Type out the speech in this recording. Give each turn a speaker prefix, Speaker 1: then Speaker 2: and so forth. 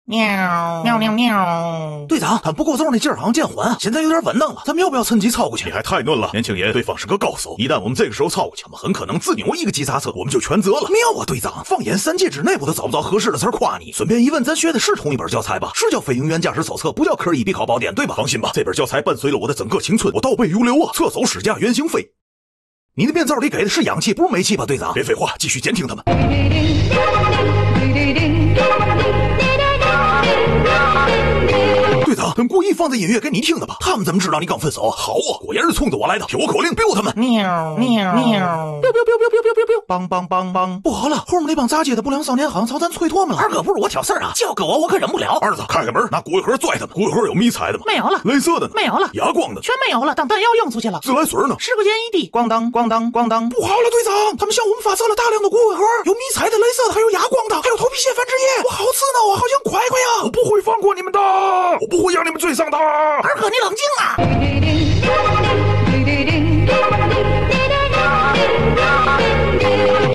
Speaker 1: 喵喵喵喵！
Speaker 2: 队长，他不够揍那劲儿好像见混，现在有点稳当了，咱们要不要趁机操过去？
Speaker 3: 你还太嫩了，年轻爷，对方是个高手，一旦我们这个时候操过去，我们很可能自扭一个急刹车，我们就全责了。
Speaker 2: 妙啊，队长，放眼3界之内，我都找不着合适的词儿夸你。顺便一问，咱学的是同一本教材吧？是叫《飞行员驾驶手册》，不叫科1必考宝典，对吧？
Speaker 3: 放心吧，这本教材伴随了我的整个青春，我倒背如流啊，侧手使架原形飞。
Speaker 2: 你的变奏里给的是氧气，不是煤气吧，队长？
Speaker 3: 别废话，继续监听他们。队长，他们故意放这音乐给你听的吧？他们怎么知道你刚分手？好啊，果然是冲着我来的！听我口令，biu他们！
Speaker 1: 喵喵喵！
Speaker 2: 梆梆梆梆！不好了，后面那帮杂街的不良少年好像朝咱催唾沫了。
Speaker 1: 二哥，不是我挑事儿啊，交给我可忍不了。
Speaker 3: 儿子，开开门，拿骨灰盒拽他们。骨灰盒有迷彩的吗？
Speaker 1: 没有了。
Speaker 3: 镭射的呢？
Speaker 1: 没有了。
Speaker 3: 哑光的
Speaker 1: 全没有了，当弹药用出去了。
Speaker 3: 自来水呢
Speaker 1: ？10块钱一滴。
Speaker 2: 咣当咣当咣当！不好了，队长，他们向我们发射了大量的骨灰盒，有迷彩的、镭射的，还有哑光的，还有头皮屑繁殖液。我好刺挠啊，好像快快呀！
Speaker 3: 我不会放过你们的，我不会让你们追上他。
Speaker 1: 二哥，你冷静啊！